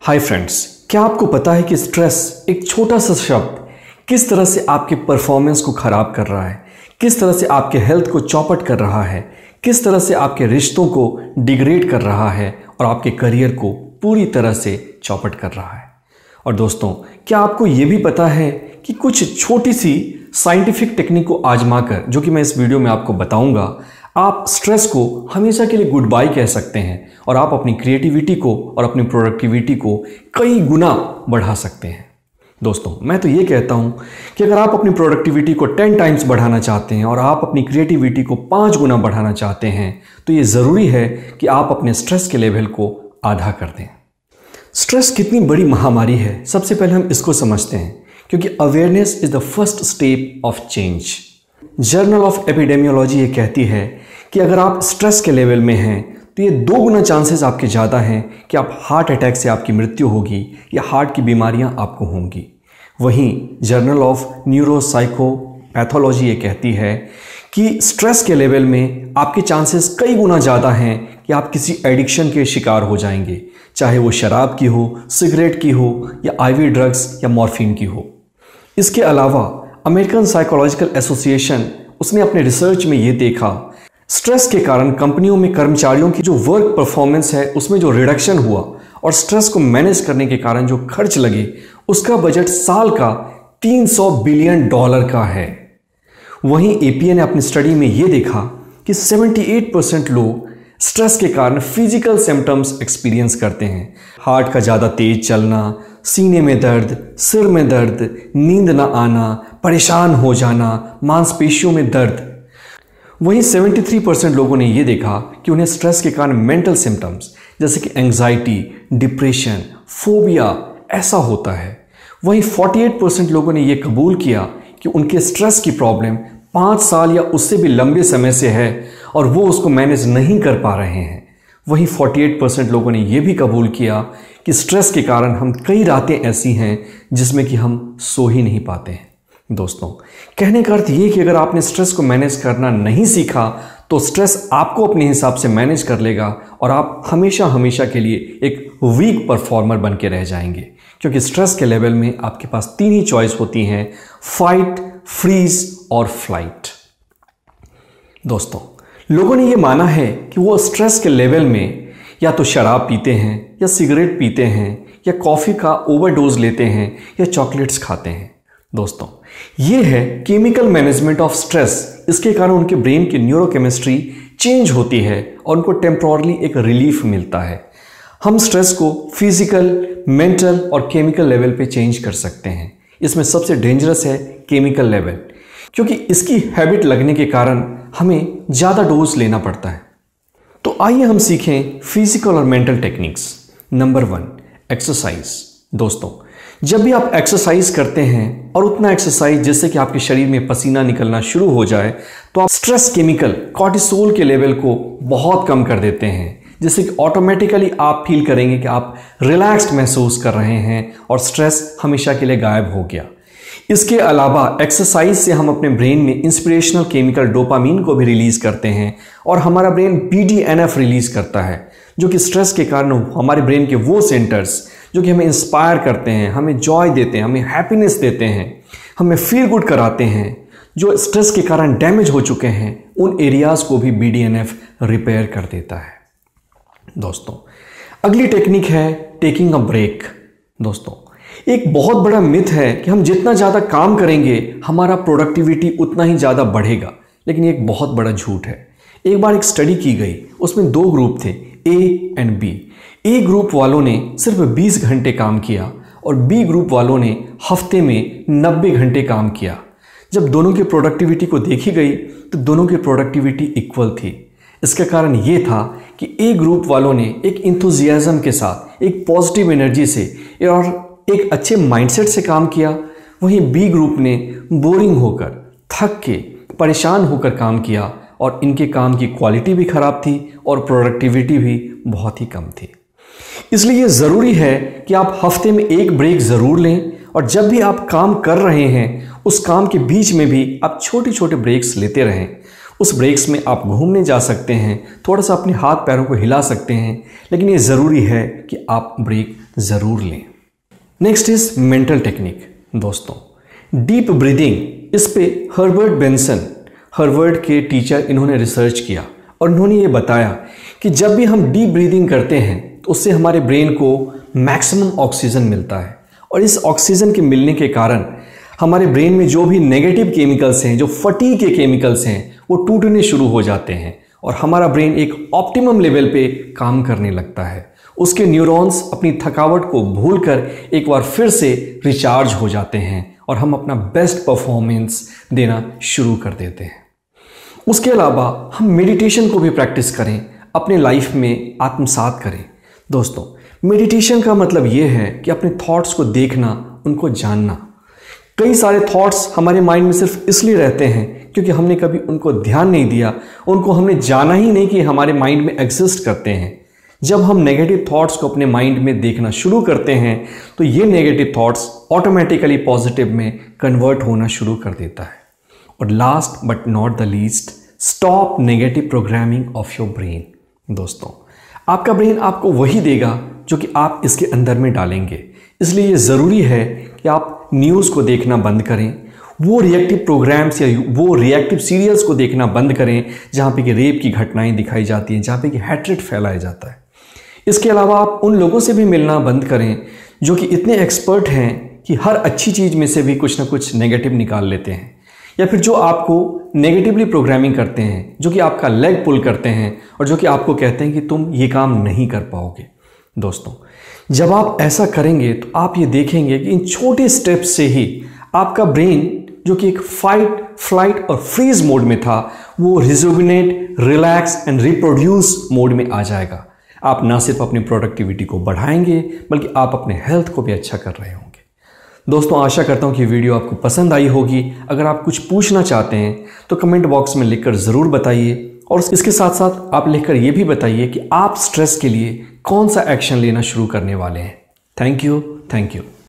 Hi friends, क्या आपको पता है कि स्ट्रेस एक छोटा सा शब्द किस तरह से आपके परफॉर्मेंस को खराब कर रहा है, किस तरह से आपके हेल्थ को चौपट कर रहा है, किस तरह से आपके रिश्तों को डिग्रेड कर रहा है और आपके करियर को पूरी तरह से चौपट कर रहा है। और दोस्तों, क्या आपको ये भी पता है कि कुछ छोटी सी साइंटिफिक टेक्निक को आजमाकर, जो कि मैं इस वीडियो में आपको बताऊंगा, आप स्ट्रेस को हमेशा के लिए गुड बाय कह सकते हैं और आप अपनी क्रिएटिविटी को और अपनी प्रोडक्टिविटी को कई गुना बढ़ा सकते हैं। दोस्तों, मैं तो ये कहता हूं कि अगर आप अपनी प्रोडक्टिविटी को 10 टाइम्स बढ़ाना चाहते हैं और आप अपनी क्रिएटिविटी को 5 गुना बढ़ाना चाहते हैं, तो ये ज़रूरी है कि आप अपने स्ट्रेस के लेवल को आधा कर दें। स्ट्रेस कितनी बड़ी महामारी है, सबसे पहले हम इसको समझते हैं, क्योंकि awareness is the first step of change. Journal of epidemiology ये कहती है कि अगर आप स्ट्रेस के लेवल में हैं तो ये 2 गुना चांसेस आपके ज़्यादा हैं कि आप हार्ट अटैक से आपकी मृत्यु होगी या हार्ट की बीमारियां आपको होंगी। वहीं जर्नल ऑफ न्यूरोसाइकोपैथोलॉजी ये कहती है कि स्ट्रेस के लेवल में आपके चांसेस कई गुना ज़्यादा हैं कि आप किसी एडिक्शन के शिकार हो जाएंगे, चाहे वो शराब की हो, सिगरेट की हो या आईवी ड्रग्स या मॉर्फिन की हो। इसके अलावा अमेरिकन साइकोलॉजिकल एसोसिएशन, उसने अपने रिसर्च में ये देखा, स्ट्रेस के कारण कंपनियों में कर्मचारियों की जो वर्क परफॉर्मेंस है उसमें जो रिडक्शन हुआ और स्ट्रेस को मैनेज करने के कारण जो खर्च लगे, उसका बजट साल का $300 बिलियन का है। वहीं एपीए ने अपनी स्टडी में ये देखा कि 78% लोग स्ट्रेस के कारण फिजिकल सिम्टम्स एक्सपीरियंस करते हैं। हार्ट का ज़्यादा तेज चलना, सीने में दर्द, सिर में दर्द, नींद ना आना, परेशान हो जाना, मांसपेशियों में दर्द। वहीं 73% लोगों ने यह देखा कि उन्हें स्ट्रेस के कारण मेंटल सिम्टम्स जैसे कि एंग्जाइटी, डिप्रेशन, फोबिया ऐसा होता है। वहीं 48% लोगों ने यह कबूल किया कि उनके स्ट्रेस की प्रॉब्लम 5 साल या उससे भी लंबे समय से है और वो उसको मैनेज नहीं कर पा रहे हैं। वहीं 48% लोगों ने यह भी कबूल किया कि स्ट्रेस के कारण हम कई रातें ऐसी हैं जिसमें कि हम सो ही नहीं पाते हैं। दोस्तों, कहने का अर्थ ये कि अगर आपने स्ट्रेस को मैनेज करना नहीं सीखा तो स्ट्रेस आपको अपने हिसाब से मैनेज कर लेगा और आप हमेशा हमेशा के लिए एक वीक परफॉर्मर बन के रह जाएंगे, क्योंकि स्ट्रेस के लेवल में आपके पास 3 ही चॉइस होती हैं, फाइट, फ्रीज और फ्लाइट। दोस्तों, लोगों ने ये माना है कि वो स्ट्रेस के लेवल में या तो शराब पीते हैं या सिगरेट पीते हैं या कॉफ़ी का ओवरडोज लेते हैं या चॉकलेट्स खाते हैं। दोस्तों, ये है केमिकल मैनेजमेंट ऑफ स्ट्रेस। इसके कारण उनके ब्रेन की न्यूरोकेमिस्ट्री चेंज होती है और उनको टेम्पोरली एक रिलीफ मिलता है। हम स्ट्रेस को फिजिकल, मेंटल और केमिकल लेवल पे चेंज कर सकते हैं। इसमें सबसे डेंजरस है केमिकल लेवल, क्योंकि इसकी हैबिट लगने के कारण हमें ज़्यादा डोज लेना पड़ता है। तो आइए हम सीखें फिजिकल और मेंटल टेक्निक्स। Number 1, exercise. दोस्तों, जब भी आप एक्सरसाइज करते हैं और उतना एक्सरसाइज जिससे कि आपके शरीर में पसीना निकलना शुरू हो जाए, तो आप स्ट्रेस केमिकल कॉर्टिसोल के लेवल को बहुत कम कर देते हैं, जिससे कि ऑटोमेटिकली आप फील करेंगे कि आप रिलैक्स्ड महसूस कर रहे हैं और स्ट्रेस हमेशा के लिए गायब हो गया। इसके अलावा एक्सरसाइज से हम अपने ब्रेन में इंस्पिरेशनल केमिकल डोपामीन को भी रिलीज करते हैं और हमारा ब्रेन BDNF रिलीज करता है, जो कि स्ट्रेस के कारण हमारे ब्रेन के वो सेंटर्स जो कि हमें इंस्पायर करते हैं, हमें जॉय देते हैं, हमें हैप्पीनेस देते हैं, हमें फील गुड कराते हैं, जो स्ट्रेस के कारण डैमेज हो चुके हैं, उन एरियाज को भी BDNF रिपेयर कर देता है। दोस्तों, अगली टेक्निक है टेकिंग अ ब्रेक। दोस्तों, एक बहुत बड़ा मिथ है कि हम जितना ज़्यादा काम करेंगे हमारा प्रोडक्टिविटी उतना ही ज़्यादा बढ़ेगा, लेकिन ये एक बहुत बड़ा झूठ है। एक बार एक स्टडी की गई, उसमें 2 ग्रुप थे, A and B। A group वालों ने सिर्फ 20 घंटे काम किया और बी ग्रुप वालों ने हफ्ते में 90 घंटे काम किया। जब दोनों की प्रोडक्टिविटी को देखी गई तो दोनों की प्रोडक्टिविटी इक्वल थी। इसका कारण ये था कि ए ग्रुप वालों ने एक इंथुजियाज्म के साथ, एक पॉजिटिव एनर्जी से और एक अच्छे माइंडसेट से काम किया। वहीं बी ग्रुप ने बोरिंग होकर, थक के, परेशान होकर काम किया और इनके काम की क्वालिटी भी खराब थी और प्रोडक्टिविटी भी बहुत ही कम थी। इसलिए ज़रूरी है कि आप हफ्ते में एक ब्रेक ज़रूर लें और जब भी आप काम कर रहे हैं उस काम के बीच में भी आप छोटे छोटे ब्रेक्स लेते रहें। उस ब्रेक्स में आप घूमने जा सकते हैं, थोड़ा सा अपने हाथ पैरों को हिला सकते हैं, लेकिन ये ज़रूरी है कि आप ब्रेक ज़रूर लें। Next is mental technique. दोस्तों, डीप ब्रीदिंग, इस पे हर्बर्ट बेंसन, हार्वर्ड के टीचर, इन्होंने रिसर्च किया और इन्होंने ये बताया कि जब भी हम डीप ब्रीदिंग करते हैं तो उससे हमारे ब्रेन को मैक्सिमम ऑक्सीजन मिलता है और इस ऑक्सीजन के मिलने के कारण हमारे ब्रेन में जो भी नेगेटिव केमिकल्स हैं, जो फटीग के केमिकल्स हैं, वो टूटने शुरू हो जाते हैं और हमारा ब्रेन एक ऑप्टिमम लेवल पे काम करने लगता है। उसके न्यूरॉन्स अपनी थकावट को भूलकर एक बार फिर से रिचार्ज हो जाते हैं और हम अपना बेस्ट परफॉर्मेंस देना शुरू कर देते हैं। उसके अलावा हम मेडिटेशन को भी प्रैक्टिस करें, अपने लाइफ में आत्मसात करें। दोस्तों, मेडिटेशन का मतलब ये है कि अपने थॉट्स को देखना, उनको जानना। कई सारे थॉट्स हमारे माइंड में सिर्फ इसलिए रहते हैं क्योंकि हमने कभी उनको ध्यान नहीं दिया, उनको हमने जाना ही नहीं कि हमारे माइंड में एग्जिस्ट करते हैं। जब हम नेगेटिव थॉट्स को अपने माइंड में देखना शुरू करते हैं तो ये नेगेटिव थॉट्स ऑटोमेटिकली पॉजिटिव में कन्वर्ट होना शुरू कर देता है। और last but not the least, stop negative programming of your brain. दोस्तों, आपका ब्रेन आपको वही देगा जो कि आप इसके अंदर में डालेंगे। इसलिए ये ज़रूरी है कि आप न्यूज़ को देखना बंद करें, वो रिएक्टिव प्रोग्राम्स या वो रिएक्टिव सीरियल्स को देखना बंद करें जहाँ पे कि रेप की घटनाएं दिखाई जाती हैं, जहाँ पे कि हैट्रेड फैलाया जाता है। इसके अलावा आप उन लोगों से भी मिलना बंद करें जो कि इतने एक्सपर्ट हैं कि हर अच्छी चीज़ में से भी कुछ ना कुछ नेगेटिव निकाल लेते हैं, या फिर जो आपको नेगेटिवली प्रोग्रामिंग करते हैं, जो कि आपका लेग पुल करते हैं और जो कि आपको कहते हैं कि तुम ये काम नहीं कर पाओगे। दोस्तों, जब आप ऐसा करेंगे तो आप ये देखेंगे कि इन छोटे स्टेप्स से ही आपका ब्रेन, जो कि एक फाइट, फ्लाइट और फ्रीज मोड में था, वो rejuvenate, relax and reproduce mode में आ जाएगा। आप ना सिर्फ अपनी प्रोडक्टिविटी को बढ़ाएंगे बल्कि आप अपने हेल्थ को भी अच्छा कर रहे होंगे। दोस्तों, आशा करता हूं कि वीडियो आपको पसंद आई होगी। अगर आप कुछ पूछना चाहते हैं तो कमेंट बॉक्स में लिखकर ज़रूर बताइए और इसके साथ साथ आप लिखकर ये भी बताइए कि आप स्ट्रेस के लिए कौन सा एक्शन लेना शुरू करने वाले हैं। Thank you.